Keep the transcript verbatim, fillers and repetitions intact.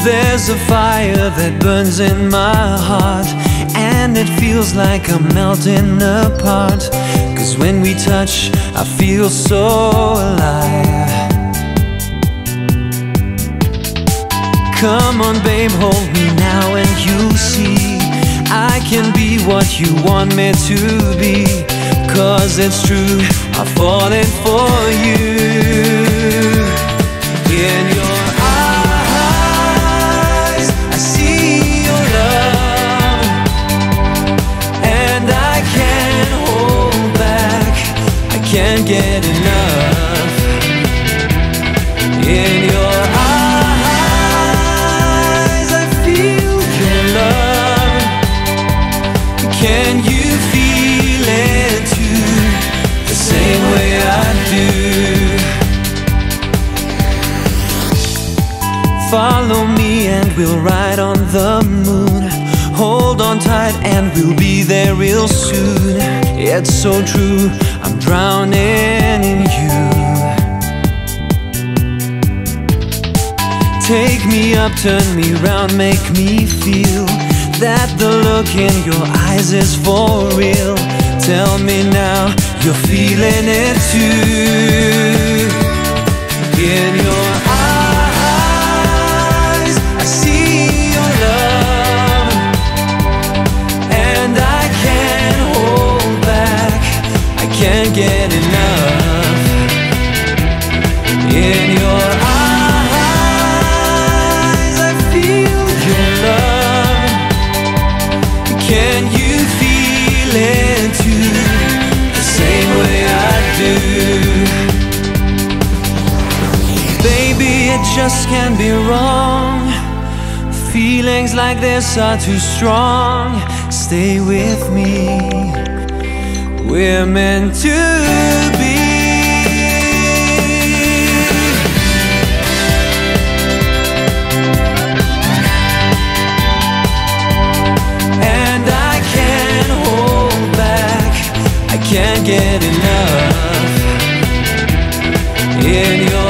There's a fire that burns in my heart, and it feels like I'm melting apart. Cause when we touch, I feel so alive. Come on babe, hold me now and you'll see I can be what you want me to be. Cause it's true, I'm falling for you. In your eyes, I see your love, and I can't hold back, I can't get enough. In your eyes, I feel your love. Can you feel it too, the same way I do? Follow me and we'll ride on the moon. Hold on tight and we'll be there real soon. It's so true, I'm drowning in you. Take me up, turn me round, make me feel that the look in your eyes is for real. Tell me now, you're feeling it too. In your eyes, I see your love, and I can't hold back, I can't get enough. In your eyes, I feel your love. Can you feel it too, the same way I do? Baby, it just can't be wrong. Feelings like this are too strong. Stay with me, we're meant to be. And I can't hold back, I can't get enough. In your